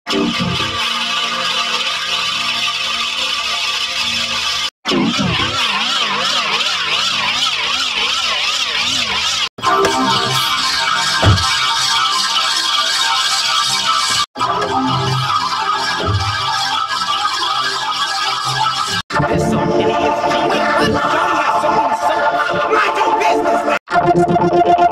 There's so many. Wait, what? Don't have so many. Mind your business, man.